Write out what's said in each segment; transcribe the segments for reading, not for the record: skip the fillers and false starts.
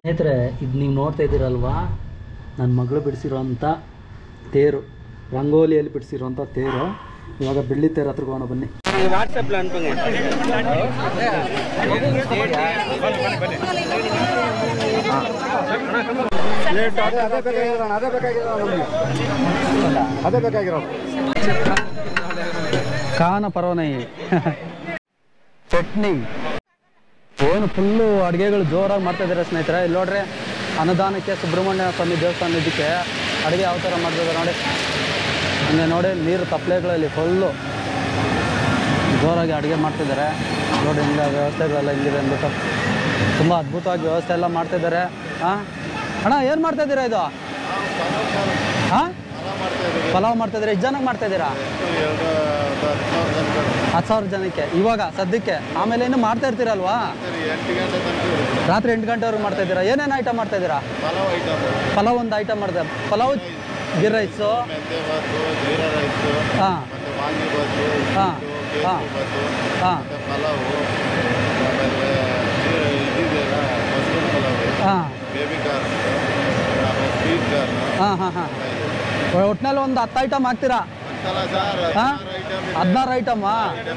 ಸ್ನೇಹಿತರೆ, ಇದು ನೀವು ನೋಡ್ತಾ ಇದ್ದೀರಲ್ವಾ, ನನ್ನ ಮಗಳು ಬಿಡಿಸಿರೋಂಥ ತೇರು, ರಂಗೋಲಿಯಲ್ಲಿ ಬಿಡಿಸಿರೋಂಥ ತೇರು. ಇವಾಗ ಬೆಳ್ಳಿ ತೇರು ಹತ್ರಕ್ಕೆ ಹೋಗೋಣ ಬನ್ನಿ. ವಾಟ್ಸಪ್ல அனுப்புங்க. ಅದೇ ಬೇಕಾಗಿರೋ ಕಾನ ಪರವನೈ ಚಟ್ನಿ ಏನು ಫುಲ್ಲು ಅಡುಗೆಗಳು ಜೋರಾಗಿ ಮಾಡ್ತಾ ಇದ್ದಾರೆ ಸ್ನೇಹಿತರೆ. ಇಲ್ಲಿ ನೋಡ್ರಿ, ಅನ್ನದಾನಕ್ಕೆ ಸುಬ್ರಹ್ಮಣ್ಯ ಸ್ವಾಮಿ ದೇವಸ್ಥಾನ ಇದಕ್ಕೆ ಅಡುಗೆ ಯಾವ ಥರ ಮಾಡ್ತಿದ್ದಾರೆ ನೋಡಿ. ಹಂಗೆ ನೋಡಿ, ನೀರು ತಪ್ಪಲೆಗಳಲ್ಲಿ ಫುಲ್ಲು ಜೋರಾಗಿ ಅಡುಗೆ ಮಾಡ್ತಿದ್ದಾರೆ ನೋಡಿ. ಹಿಂಗೆ ವ್ಯವಸ್ಥೆಗಳೆಲ್ಲ ಹಿಂಗಿದೆ ಅಂದ್ಬಿಟ್ಟು ತುಂಬ ಅದ್ಭುತವಾಗಿ ವ್ಯವಸ್ಥೆ ಎಲ್ಲ ಮಾಡ್ತಿದ್ದಾರೆ. ಹಾಂ ಅಣ್ಣ, ಏನು ಮಾಡ್ತಾಯಿದ್ದೀರಾ ಇದು? ಹಾಂ, ಪಲಾವ್ ಮಾಡ್ತಾಯಿದ್ದೀರಾ? ಎಷ್ಟು ಜನಕ್ಕೆ ಮಾಡ್ತಾಯಿದ್ದೀರಾ? 10,000 ಜನಕ್ಕೆ ಇವಾಗ ಸದ್ಯಕ್ಕೆ. ಆಮೇಲೆ ಇನ್ನೂ ಮಾಡ್ತಾ ಇರ್ತೀರಲ್ವಾ? ರಾತ್ರಿ 8 ಗಂಟೆವರೆಗೂ ಮಾಡ್ತಾಯಿದ್ದೀರಾ? ಏನೇನು ಐಟಮ್ ಮಾಡ್ತಾಯಿದ್ದೀರಾ? ಪಲಾವ್ ಒಂದು ಐಟಮ್ ಮಾಡ್ತಾರೆ. ಪಲಾವ್, ಗೀರ್ ರೈಸು, ಹಾಂ ಹಾಂ ಹಾಂ ಹಾಂ ಹಾಂ ಹಾಂ ಹಾಂ ಹಾಂ ಒಟ್ಟಿನಲ್ಲಿ ಒಂದು 10 ಐಟಮ್ ಹಾಕ್ತೀರಾ? ಹಾಂ, 16 ಐಟಮ್ಮಾ?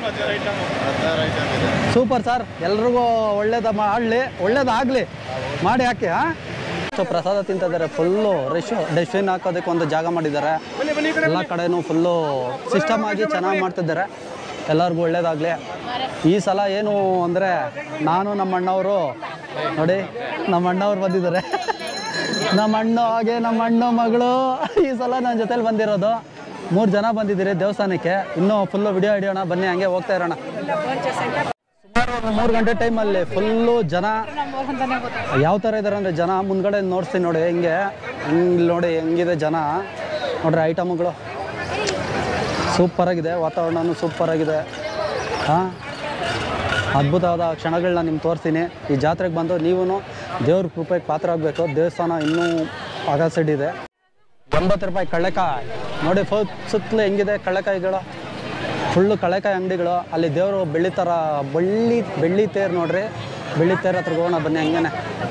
ಸೂಪರ್ ಸರ್, ಎಲ್ರಿಗೂ ಒಳ್ಳೇದಾಗಲಿ ಮಾಡಿ ಹಾಕಿ. ಹಾಂ, ಪ್ರಸಾದ ತಿಂತಿದ್ದಾರೆ. ಫುಲ್ಲು ಡಸ್ಟ್ಬಿನ್ ಹಾಕೋದಕ್ಕೆ ಒಂದು ಜಾಗ ಮಾಡಿದ್ದಾರೆ. ಎಲ್ಲ ಕಡೆನೂ ಫುಲ್ಲು ಸಿಸ್ಟಮ್ ಆಗಿ ಚೆನ್ನಾಗಿ ಮಾಡ್ತಿದ್ದಾರೆ. ಎಲ್ಲರಿಗೂ ಒಳ್ಳೇದಾಗಲಿ. ಈ ಸಲ ಏನು ಅಂದರೆ, ನಾನು ನಮ್ಮ ಅಣ್ಣವರು ನೋಡಿ, ನಮ್ಮ ಅಣ್ಣವ್ರು ಬಂದಿದ್ದಾರೆ. ನಮ್ಮ ಅಣ್ಣ ಹಾಗೆ ನಮ್ಮ ಅಣ್ಣ ಮಗಳು ಈ ಸಲ ನನ್ನ ಜೊತೆಲಿ ಬಂದಿರೋದು. 3 ಜನ ಬಂದಿದ್ದೀರಿ ದೇವಸ್ಥಾನಕ್ಕೆ. ಇನ್ನೂ ಫುಲ್ಲು ವಿಡಿಯೋ ಹಿಡಿಯೋಣ ಬನ್ನಿ, ಹಂಗೆ ಹೋಗ್ತಾ ಇರೋಣ. ಸುಮಾರು 3 ಗಂಟೆ ಟೈಮಲ್ಲಿ ಫುಲ್ಲು ಜನ ಯಾವ ಥರ ಇದ್ದಾರೆ ಅಂದರೆ, ಜನ ಮುಂದ್ಗಡೆ ನೋಡ್ತೀನಿ ನೋಡಿ, ಹಿಂಗೆ ನೋಡಿ ಹೆಂಗಿದೆ ಜನ ನೋಡ್ರಿ. ಐಟಮ್ಗಳು ಸೂಪರಾಗಿದೆ, ವಾತಾವರಣನೂ ಸೂಪರಾಗಿದೆ. ಹಾಂ, ಅದ್ಭುತವಾದ ಕ್ಷಣಗಳನ್ನ ನಿಮ್ಗೆ ತೋರಿಸ್ತೀನಿ. ಈ ಜಾತ್ರೆಗೆ ಬಂದು ನೀವು ದೇವ್ರ ಕೃಪೆಗೆ ಪಾತ್ರ ಆಗಬೇಕು. ದೇವಸ್ಥಾನ ಇನ್ನೂ ಅಗಸಡಿದೆ. 9 ರೂಪಾಯಿ ಕಳ್ಳೆಕಾಯಿ ನೋಡಿ, ಸುತ್ತಲೂ ಹೆಂಗಿದೆ ಕಳ್ಳೆಕಾಯಿಗಳು. ಫುಲ್ಲು ಕಳ್ಳೆಕಾಯಿ ಅಂಗಡಿಗಳು. ಅಲ್ಲಿ ದೇವರು ಬೆಳ್ಳಿ ತೇರು ನೋಡ್ರಿ. ಬೆಳ್ಳಿ ತೇರು ಹತ್ರ ಹೋಗೋಣ ಬನ್ನಿ. ಹಂಗೇನೆ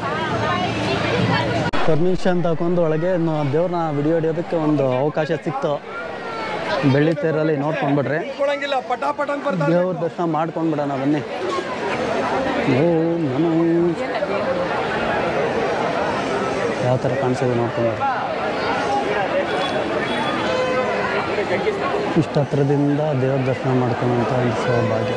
ಪರ್ಮಿಷನ್ ತಗೊಂಡು ಒಳಗೆ ದೇವ್ರನ್ನ ವಿಡಿಯೋ ಹಿಡಿಯೋದಕ್ಕೆ ಒಂದು ಅವಕಾಶ ಸಿಕ್ತು. ಬೆಳ್ಳಿ ತೇರಲ್ಲಿ ನೋಡ್ಕೊಂಡ್ಬಿಡ್ರಿ, ದೇವ್ರ ದರ್ಶನ ಮಾಡ್ಕೊಂಡ್ಬಿಡೋಣ ಬನ್ನಿ. ಯಾವ ಥರ ಕಾಣಿಸಿದೆ ನೋಡ್ಕೊಂಡ್ಬಿಡ್ರಿ. ಇಷ್ಟು ಹತ್ರದಿಂದ ದೇವ್ರ ದರ್ಶನ ಮಾಡ್ಕೊಳ್ಳೋಂಥ ಒಂದು ಸೌಭಾಗ್ಯ.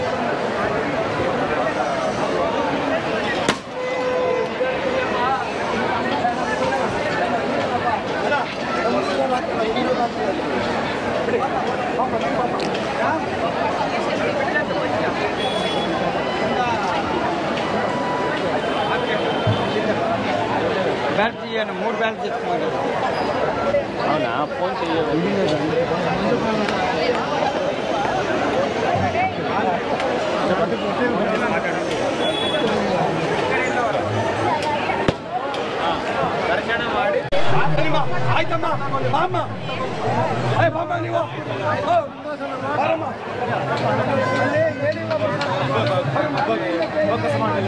ಬ್ಯಾಟ್ರಿ 3 ಬ್ಯಾಟ್ರಿ అవునా? ఫోన్ చేయాలి. దర్శన ಮಾಡಿ ಆಯ್ತಮ್ಮ ಬಾಮ್ಮ. ಏ ಬಾಮ್ಮ, ನೀವು ಬಾರಮ್ಮ. ಅಲ್ಲೇ ಏನಿಲ್ಲ, ಫೋಕಸ್ ಮಾಡಿ.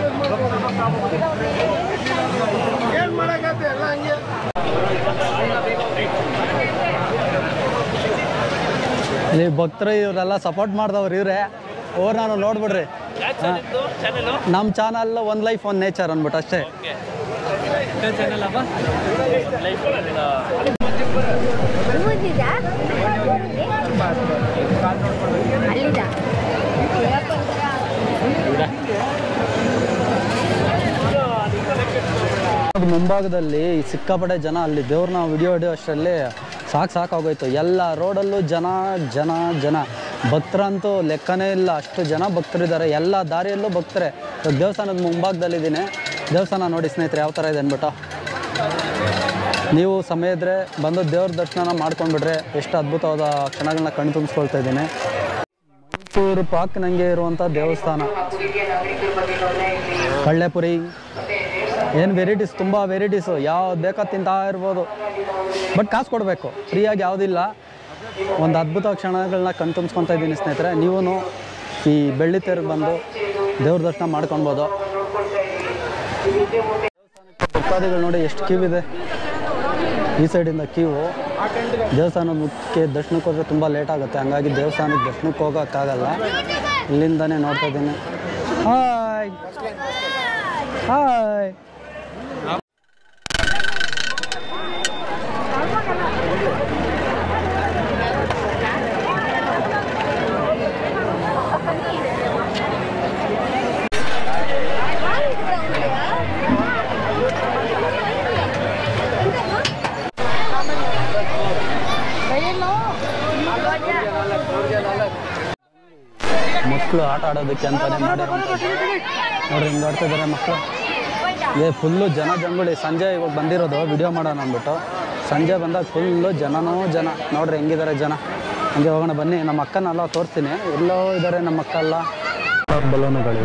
ಏನು ಮಾಡಕತ್ತೆ ಎಲ್ಲ ಹಂಗೆ. ಇಲ್ಲಿ ಭಕ್ತರು ಇವರೆಲ್ಲ ಸಪೋರ್ಟ್ ಮಾಡಿದವ್ರು ಇವರೇ. ನಾನು ನೋಡ್ಬಿಡ್ರಿ, ನಮ್ಮ channel one life one nature ಅಂದ್ಬಿಟ್ಟು ಅಷ್ಟೇ. ಮುಂಭಾಗದಲ್ಲಿ ಸಿಕ್ಕಾಪಟ್ಟೆ ಜನ. ಅಲ್ಲಿ ದೇವ್ರನ್ನ ವಿಡಿಯೋ ಹಿಡಿಯೋ ಅಷ್ಟರಲ್ಲಿ ಸಾಕಾಗೋಯ್ತು. ಎಲ್ಲ ರೋಡಲ್ಲೂ ಜನ ಜನ ಜನ. ಭಕ್ತರಂತೂ ಲೆಕ್ಕನೇ ಇಲ್ಲ, ಅಷ್ಟು ಜನ ಭಕ್ತರಿದ್ದಾರೆ. ಎಲ್ಲ ದಾರಿಯಲ್ಲೂ ಭಕ್ತರೆ. ದೇವಸ್ಥಾನದ ಮುಂಭಾಗದಲ್ಲಿದ್ದೀನಿ. ದೇವಸ್ಥಾನ ನೋಡಿ ಸ್ನೇಹಿತರೆ ಯಾವ ಥರ ಇದೆ ಅಂದ್ಬಿಟ್ಟು. ನೀವು ಸಮಯ ಇದ್ದರೆ ಬಂದು ದೇವ್ರ ದರ್ಶನ ಮಾಡ್ಕೊಂಡ್ಬಿಟ್ರೆ ಎಷ್ಟು ಅದ್ಭುತವಾದ ಕ್ಷಣಗಳನ್ನ ಕಣ್ಣು ತುಂಬಿಸ್ಕೊಳ್ತಾ ಇದ್ದೀನಿ. ಮೈಸೂರು ಪಾಕ್ನಂಗೆ ಇರುವಂಥ ದೇವಸ್ಥಾನ. ಕಳ್ಳೆಪುರಿ ಏನು ವೆರೈಟೀಸ್, ತುಂಬ ವೆರೈಟೀಸು. ಯಾವ್ದು ಬೇಕೋ ತಿಂತಾ ಇರ್ಬೋದು, ಬಟ್ ಕಾಸು ಕೊಡಬೇಕು. ಫ್ರೀಯಾಗಿ ಯಾವುದಿಲ್ಲ. ಒಂದು ಅದ್ಭುತ ಕ್ಷಣಗಳನ್ನ ಕಣ್ಣು ತುಂಬಿಸ್ಕೊತಾ ಇದ್ದೀನಿ ಸ್ನೇಹಿತರೆ. ನೀವು ಈ ಬೆಳ್ಳಿ ತೇರಿಗೆ ಬಂದು ದೇವ್ರ ದರ್ಶನ ಮಾಡ್ಕೊಳ್ಬೋದು. ಭಕ್ತಾದಿಗಳು ನೋಡಿ ಎಷ್ಟು ಕ್ಯೂ ಇದೆ. ಈ ಸೈಡಿಂದ ಕ್ಯೂ. ದೇವಸ್ಥಾನದ ಮುಖ್ಯ ದರ್ಶನಕ್ಕೆ ಹೋದರೆ ತುಂಬ ಲೇಟ್ ಆಗುತ್ತೆ, ಹಂಗಾಗಿ ದೇವಸ್ಥಾನಕ್ಕೆ ದರ್ಶನಕ್ಕೆ ಹೋಗೋಕ್ಕಾಗಲ್ಲ. ಇಲ್ಲಿಂದನೇ ನೋಡ್ತಾ ಇದ್ದೀನಿ. Hi hi. ಮಕ್ಕಳು ಆಟ ಆಡೋದಕ್ಕೆ ಅಂತಲೇ ಮಾಡಿರೋಂಥದ್ದು ನೋಡ್ರಿ, ಹಿಂಗೆ ಆಡ್ತಾ ಇದ್ದಾರೆ ಮಕ್ಕಳು. ಫುಲ್ಲು ಜನ ಜಂಗುಳಿ. ಸಂಜೆ ಇವಾಗ ಬಂದಿರೋದು ವಿಡಿಯೋ ಮಾಡೋಣ ಅಂದ್ಬಿಟ್ಟು. ಸಂಜೆ ಬಂದಾಗ ಫುಲ್ಲು ಜನನೂ ಜನ. ನೋಡ್ರಿ ಹೆಂಗಿದ್ದಾರೆ ಜನ. ಹಂಗೆ ಹೋಗೋಣ ಬನ್ನಿ. ನಮ್ಮ ಅಕ್ಕನೆಲ್ಲ ತೋರಿಸ್ತೀನಿ. ಎಲ್ಲೋ ಇದ್ದಾರೆ ನಮ್ಮ ಅಕ್ಕ ಎಲ್ಲ. ಬಲೂನುಗಳು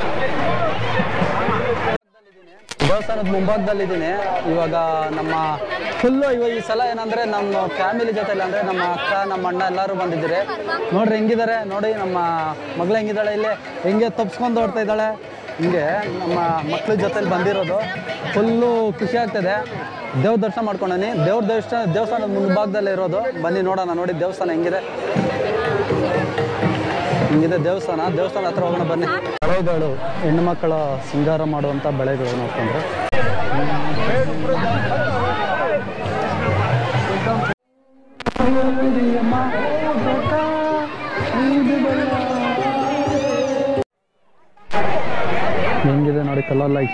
ದೇವಸ್ಥಾನದ ಮುಂಭಾಗದಲ್ಲಿದ್ದೀನಿ ಇವಾಗ. ನಮ್ಮ ಫುಲ್ಲು ಇವಾಗ ಈ ಸಲ ಏನಂದರೆ ನಮ್ಮ ಫ್ಯಾಮಿಲಿ ಜೊತೆಲಿ ಅಂದರೆ ನಮ್ಮ ಅಕ್ಕ ನಮ್ಮ ಅಣ್ಣ ಎಲ್ಲರೂ ಬಂದಿದ್ದಾರೆ. ನೋಡ್ರಿ ಹೆಂಗಿದ್ದಾರೆ ನೋಡಿ. ನಮ್ಮ ಮಗಳು ಹೆಂಗಿದ್ದಾಳೆ, ಇಲ್ಲೇ ಹೆಂಗೆ ತಪ್ಸ್ಕೊಂಡು ಓಡ್ತಾ ಇದ್ದಾಳೆ. ಹಿಂಗೆ ನಮ್ಮ ಮಕ್ಳ ಜೊತೆಲಿ ಬಂದಿರೋದು. ಫುಲ್ಲು ಖುಷಿ ಆಗ್ತದೆ. ದೇವ್ರ ದರ್ಶನ ಮಾಡ್ಕೊಂಡೀನಿ. ದೇವಸ್ಥಾನದ ಮುಂಭಾಗದಲ್ಲೇ ಇರೋದು. ಬನ್ನಿ ನೋಡೋಣ. ನೋಡಿ ದೇವಸ್ಥಾನ ಹೆಂಗಿದೆ, ಹಿಂಗಿದೆ ದೇವಸ್ಥಾನ ಹತ್ರ ಹೋಗೋಣ ಬನ್ನಿ. ಬಳೆಗಳು, ಹೆಣ್ಣು ಮಕ್ಕಳ ಸಿಂಗಾರ ಮಾಡುವಂಥ ಬಳೆಗಳು ನೋಡ್ಕೊಂಡ್ರೆ ಹೆಂಗಿದೆ ನೋಡಿ ಕಲರ್ ಲೈಟ್.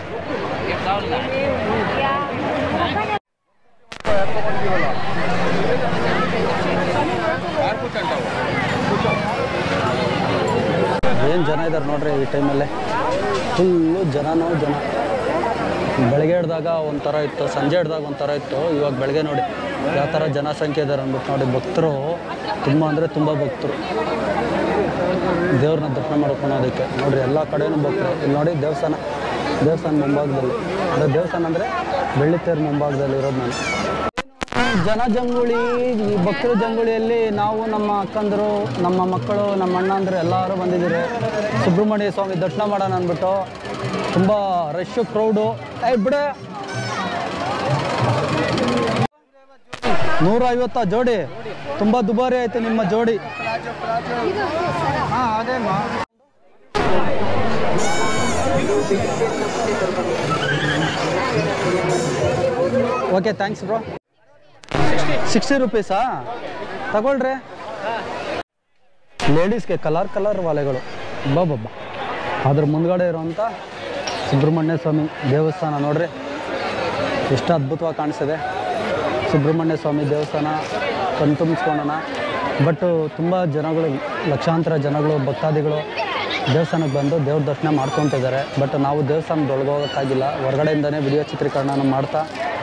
ಏನು ಜನ ಇದ್ದಾರೆ ನೋಡ್ರಿ ಈ ಟೈಮಲ್ಲೇ. ಫುಲ್ಲು ಜನನೋ ಜನ. ಬೆಳಗ್ಗೆ ಹಿಡ್ದಾಗ ಒಂಥರ ಇತ್ತು, ಸಂಜೆ ಹಿಡ್ದಾಗ ಒಂಥರ ಇತ್ತು. ಇವಾಗ ಬೆಳಗ್ಗೆ ನೋಡಿ ಯಾವ ಥರ ಜನಸಂಖ್ಯೆ ಇದ್ದಾರೆ ಅಂದ್ಬಿಟ್ಟು ನೋಡಿ. ಭಕ್ತರು ತುಂಬ ಅಂದರೆ ತುಂಬ ಭಕ್ತರು ದೇವ್ರನ್ನ ದರ್ಶನ ಮಾಡ್ಕೊಳೋದಕ್ಕೆ. ನೋಡಿರಿ ಎಲ್ಲ ಕಡೆಯೂ ಭಕ್ತರು. ಇಲ್ಲಿ ನೋಡಿ ದೇವಸ್ಥಾನ ಮುಂಭಾಗದಲ್ಲಿ. ಅಂದರೆ ದೇವಸ್ಥಾನ ಅಂದರೆ ಬೆಳ್ಳಿತೇರು ಮುಂಭಾಗದಲ್ಲಿ ಇರೋದು ನಾನು. ಜನ ಜಂಗುಳಿ, ಈ ಭಕ್ತರ ಜಂಗುಳಿಯಲ್ಲಿ ನಾವು ನಮ್ಮ ಅಕ್ಕಂದರು, ನಮ್ಮ ಮಕ್ಕಳು, ನಮ್ಮ ಅಣ್ಣ ಅಂದರೆ ಎಲ್ಲರೂ ಬಂದಿದ್ದೀರಿ. ಸುಬ್ರಹ್ಮಣ್ಯ ಸ್ವಾಮಿ ದರ್ಶನ ಮಾಡೋಣ ಅಂದ್ಬಿಟ್ಟು. ತುಂಬ ರಶ್ಶು, ಕ್ರೌಡು. ಬಿಡೆ 150 ಜೋಡಿ. ತುಂಬ ದುಬಾರಿ ಆಯಿತು ನಿಮ್ಮ ಜೋಡಿ. Okay, thanks bro. 60 ರೂಪೀಸಾ? ತಗೊಳ್ರಿ. ಲೇಡೀಸ್ಗೆ ಕಲರ್ ವಾಲೆಗಳು. ಬಾಬಾ. ಅದ್ರ ಮುಂದ್ಗಡೆ ಇರೋವಂಥ ಸುಬ್ರಹ್ಮಣ್ಯ ಸ್ವಾಮಿ ದೇವಸ್ಥಾನ ನೋಡ್ರಿ ಎಷ್ಟು ಅದ್ಭುತವಾಗಿ ಕಾಣಿಸ್ತಿದೆ. ಸುಬ್ರಹ್ಮಣ್ಯ ಸ್ವಾಮಿ ದೇವಸ್ಥಾನ ಕಣ್ತುಂಬಿಸ್ಕೊಳ್ಳೋಣ. ಬಟ್ಟು ತುಂಬ ಜನಗಳು, ಲಕ್ಷಾಂತರ ಜನಗಳು, ಭಕ್ತಾದಿಗಳು ದೇವಸ್ಥಾನಕ್ಕೆ ಬಂದು ದೇವ್ರ ದರ್ಶನ ಮಾಡ್ಕೊತಿದ್ದಾರೆ. ಬಟ್ ನಾವು ದೇವಸ್ಥಾನದೊಳಗೆ ಹೋಗೋಕ್ಕಾಗಿಲ್ಲ. ಹೊರಗಡೆಯಿಂದನೇ ವಿಡಿಯೋ ಚಿತ್ರೀಕರಣ ಮಾಡ್ತಾ.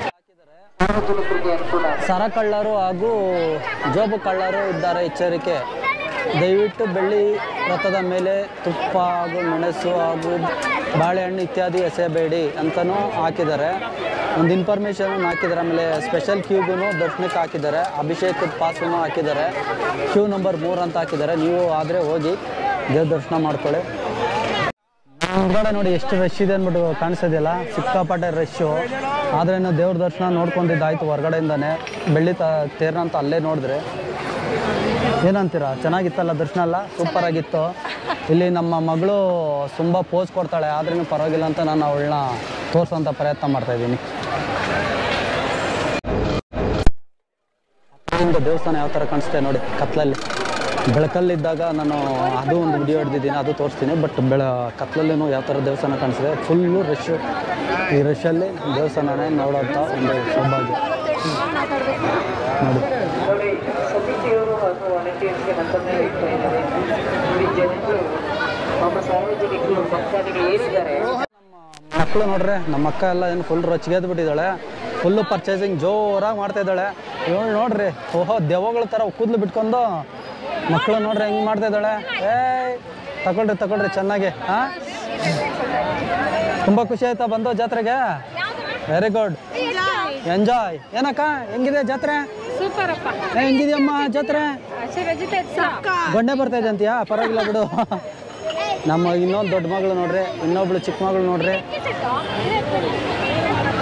ಸರ ಕಳ್ಳರು ಹಾಗೂ ಜೋಬು ಕಳ್ಳರು ಇದ್ದಾರೆ, ಎಚ್ಚರಿಕೆ. ದಯವಿಟ್ಟು ಬೆಳ್ಳಿ ರಥದ ಮೇಲೆ ತುಪ್ಪ ಹಾಗೂ ಮೆಣಸು ಹಾಗೂ ಬಾಳೆಹಣ್ಣು ಇತ್ಯಾದಿ ಎಸೆಯಬೇಡಿ ಅಂತಲೂ ಹಾಕಿದ್ದಾರೆ. ಒಂದು ಇನ್ಫಾರ್ಮೇಷನ್ ಹಾಕಿದ್ದಾರೆ. ಆಮೇಲೆ ಸ್ಪೆಷಲ್ ಕ್ಯೂಗೂ ದರ್ಶನಕ್ಕೆ ಹಾಕಿದ್ದಾರೆ. ಅಭಿಷೇಕದ ಪಾಸನ್ನು ಹಾಕಿದ್ದಾರೆ. ಕ್ಯೂ ನಂಬರ್ 3 ಅಂತ ಹಾಕಿದ್ದಾರೆ. ನೀವು ಆದರೆ ಹೋಗಿ ದೇವ್ರ ದರ್ಶನ ಮಾಡ್ಕೊಳ್ಳಿ. ಹೊರಗಡೆ ನೋಡಿ ಎಷ್ಟು ರಶ್ ಇದೆ ಅಂದ್ಬಿಟ್ಟು ಕಾಣಿಸೋದಿಲ್ಲ. ಸಿಕ್ಕಾಪಟ್ಟೆ ರಶ್ಶು. ಆದ್ರೇನು ದೇವ್ರ ದರ್ಶನ ನೋಡ್ಕೊಂಡಿದ್ದಾಯ್ತು ಹೊರಗಡೆಯಿಂದಾನೆ. ಬೆಳ್ಳಿ ತೇರ್ನಂತ ಅಲ್ಲೇ ನೋಡಿದ್ರೆ ಏನಂತೀರಾ? ಚೆನ್ನಾಗಿತ್ತಲ್ಲ ದರ್ಶನ ಎಲ್ಲ? ಸೂಪರ್ ಆಗಿತ್ತು. ಇಲ್ಲಿ ನಮ್ಮ ಮಗಳು ತುಂಬ ಪೋಸ್ ಕೊಡ್ತಾಳೆ, ಆದ್ರೂ ಪರವಾಗಿಲ್ಲ ಅಂತ ನಾನು ಅವಳನ್ನ ತೋರಿಸೋಂಥ ಪ್ರಯತ್ನ ಮಾಡ್ತಾಯಿದ್ದೀನಿ. ದೇವಸ್ಥಾನ ಯಾವ ಥರ ಕಾಣಿಸುತ್ತೆ ನೋಡಿ ಕತ್ಲಲ್ಲಿ. ಬೆಳಕಲ್ಲಿದ್ದಾಗ ನಾನು ಅದು ಒಂದು ವಿಡಿಯೋ ಹಿಡ್ದಿದ್ದೀನಿ, ಅದು ತೋರಿಸ್ತೀನಿ. ಬಟ್ ಕತ್ಲಲ್ಲೂ ಯಾವ ಥರ ದೇವಸ್ಥಾನ ಕಾಣಿಸಿದೆ. Full rush. ಈ ರಶ್ಶಲ್ಲಿ ದೇವಸ್ಥಾನನೇ ನೋಡೋಂಥ ಒಂದು ಸೌಭಾಗ್ಯ ನೋಡಿ. ಮಕ್ಕಳು ನೋಡ್ರೆ, ನಮ್ಮ ಅಕ್ಕ ಎಲ್ಲ ಏನು ಫುಲ್ ರೊಚ್ಚಿಗೆದ್ಬಿಟ್ಟಿದ್ದಾಳೆ. ಫುಲ್ಲು ಪರ್ಚೇಸಿಂಗ್ ಜೋರಾಗಿ ಮಾಡ್ತಾ ಇದ್ದಾಳೆ. ಇವಳು ನೋಡ್ರಿ, ಓಹೋ ದೆವ್ವಗಳ ಥರ ಕೂದಲು ಬಿಟ್ಕೊಂಡು ಮಕ್ಕಳು ನೋಡ್ರಿ ಹೆಂಗೆ ಮಾಡ್ತಾ ಇದ್ದಾಳೆ. ತಗೊಳ್ರಿ ಚೆನ್ನಾಗಿ. ಹಾಂ, ತುಂಬ ಖುಷಿ ಆಯ್ತಾ ಬಂದು ಜಾತ್ರೆಗೆ? Very good, enjoy. ಏನಕ್ಕ ಹೆಂಗಿದೆ ಜಾತ್ರೆ? ಸೂಪರ್ ಅಪ್ಪ. ಹೆಂಗಿದೆಯಮ್ಮ ಜಾತ್ರೆ? ಗೊಂಡೆ ಬರ್ತಾ ಇದೆ ಅಂತೀಯಾ? ಪರವಾಗಿಲ್ಲ ಬಿಡು. ನಮ್ಮ ಇನ್ನೊಂದು ದೊಡ್ಡ ಮಗಳು ನೋಡ್ರಿ, ಇನ್ನೊಬ್ಳು ಚಿಕ್ಕ ಮಗಳು ನೋಡ್ರಿ.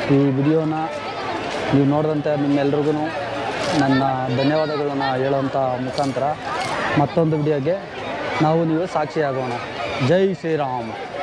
ಈ ವಿಡಿಯೋನ ನೀವು ನೋಡಿದಂತೆ ನಿಮ್ಮೆಲ್ರಿಗೂ ನನ್ನ ಧನ್ಯವಾದಗಳನ್ನು ಹೇಳೋವಂಥ ಮುಖಾಂತರ ಮತ್ತೊಂದು ವಿಡಿಯೋಗೆ ನಾವು ನೀವು ಸಾಕ್ಷಿಯಾಗೋಣ. ಜೈ ಶ್ರೀರಾಮ್.